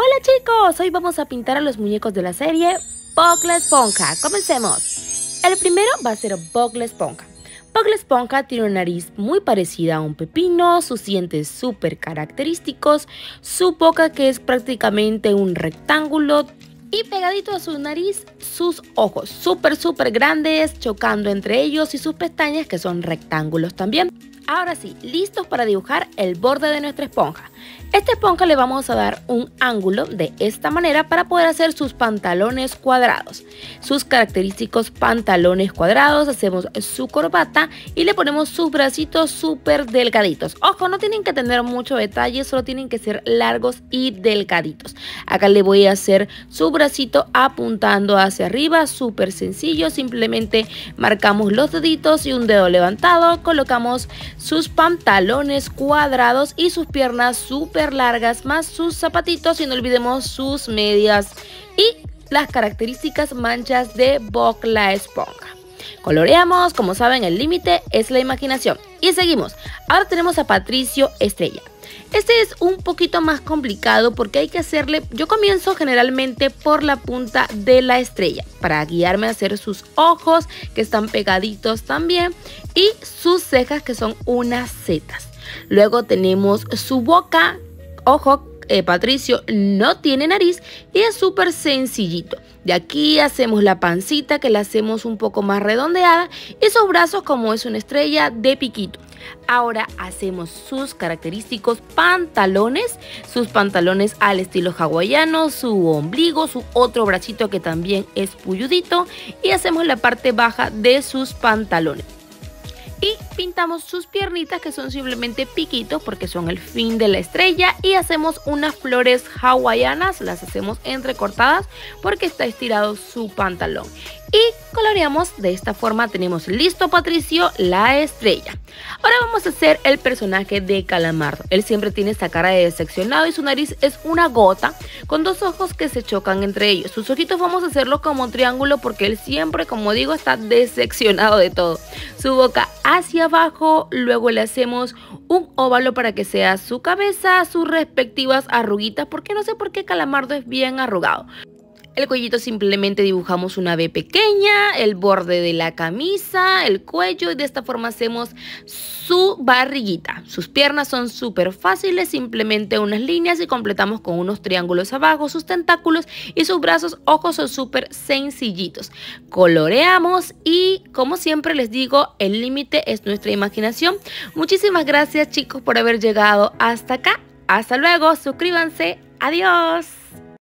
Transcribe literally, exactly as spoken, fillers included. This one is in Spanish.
Hola chicos, hoy vamos a pintar a los muñecos de la serie Bob la Esponja. Comencemos. El primero va a ser Bob la Esponja. Bob la Esponja tiene una nariz muy parecida a un pepino, sus dientes súper característicos, su boca que es prácticamente un rectángulo y pegadito a su nariz sus ojos súper súper grandes chocando entre ellos y sus pestañas que son rectángulos también. Ahora sí, listos para dibujar el borde de nuestra esponja. Esta esponja le vamos a dar un ángulo de esta manera para poder hacer sus pantalones cuadrados. Sus característicos pantalones cuadrados, hacemos su corbata y le ponemos sus bracitos súper delgaditos. Ojo, no tienen que tener mucho detalle, solo tienen que ser largos y delgaditos. Acá le voy a hacer su bracito apuntando hacia arriba, súper sencillo. Simplemente marcamos los deditos y un dedo levantado, colocamos sus pantalones cuadrados y sus piernas súper largas más sus zapatitos y no olvidemos sus medias y las características manchas de Bob la Esponja. Coloreamos, como saben el límite es la imaginación y seguimos. Ahora tenemos a Patricio Estrella. Este es un poquito más complicado porque hay que hacerle, yo comienzo generalmente por la punta de la estrella para guiarme a hacer sus ojos que están pegaditos también y sus cejas que son unas setas. Luego tenemos su boca. Ojo, eh, Patricio no tiene nariz y es súper sencillito. De aquí hacemos la pancita que la hacemos un poco más redondeada y sus brazos como es una estrella de piquito. Ahora hacemos sus característicos pantalones, sus pantalones al estilo hawaiano, su ombligo, su otro bracito que también es puyudito y hacemos la parte baja de sus pantalones. Y pintamos sus piernitas que son simplemente piquitos porque son el fin de la estrella y hacemos unas flores hawaianas, las hacemos entrecortadas porque está estirado su pantalón. Y coloreamos de esta forma, tenemos listo Patricio la estrella. Ahora vamos a hacer el personaje de Calamardo. Él siempre tiene esta cara de decepcionado y su nariz es una gota con dos ojos que se chocan entre ellos. Sus ojitos vamos a hacerlo como un triángulo porque él siempre, como digo, está decepcionado de todo. Su boca hacia abajo, luego le hacemos un óvalo para que sea su cabeza, sus respectivas arruguitas, porque no sé por qué Calamardo es bien arrugado. El cuellito simplemente dibujamos una V pequeña, el borde de la camisa, el cuello y de esta forma hacemos su barriguita. Sus piernas son súper fáciles, simplemente unas líneas y completamos con unos triángulos abajo, sus tentáculos y sus brazos, ojos son súper sencillitos. Coloreamos y como siempre les digo, el límite es nuestra imaginación. Muchísimas gracias chicos por haber llegado hasta acá. Hasta luego, suscríbanse, adiós.